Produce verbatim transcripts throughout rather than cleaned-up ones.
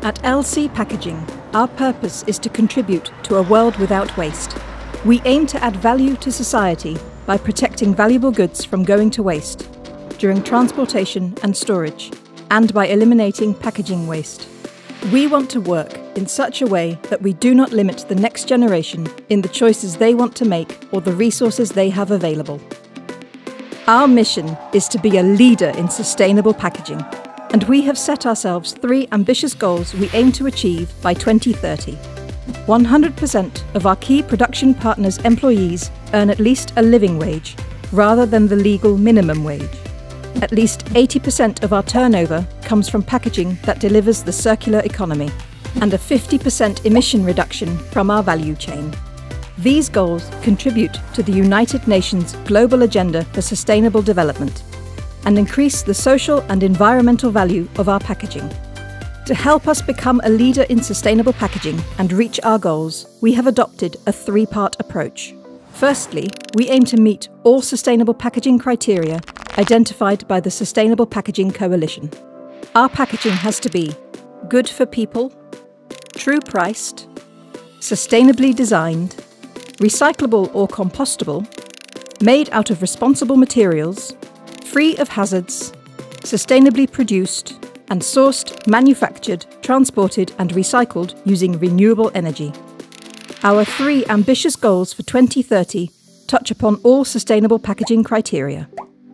At L C Packaging, our purpose is to contribute to a world without waste. We aim to add value to society by protecting valuable goods from going to waste during transportation and storage, and by eliminating packaging waste. We want to work in such a way that we do not limit the next generation in the choices they want to make or the resources they have available. Our mission is to be a leader in sustainable packaging, and we have set ourselves three ambitious goals we aim to achieve by twenty thirty. one hundred percent of our key production partners' employees earn at least a living wage, rather than the legal minimum wage. At least eighty percent of our turnover comes from packaging that delivers the circular economy, and a fifty percent emission reduction from our value chain. These goals contribute to the United Nations Global Agenda for Sustainable Development and increase the social and environmental value of our packaging. To help us become a leader in sustainable packaging and reach our goals, we have adopted a three-part approach. Firstly, we aim to meet all sustainable packaging criteria identified by the Sustainable Packaging Coalition. Our packaging has to be good for people, true priced, sustainably designed, recyclable or compostable, made out of responsible materials, free of hazards, sustainably produced, and sourced, manufactured, transported and recycled using renewable energy. Our three ambitious goals for twenty thirty touch upon all sustainable packaging criteria.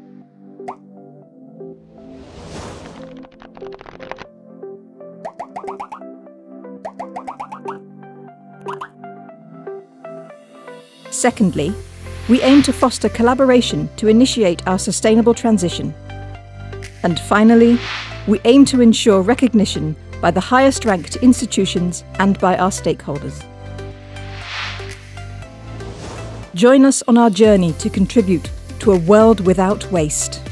Secondly, we aim to foster collaboration to initiate our sustainable transition. And finally, we aim to ensure recognition by the highest ranked institutions and by our stakeholders. Join us on our journey to contribute to a world without waste.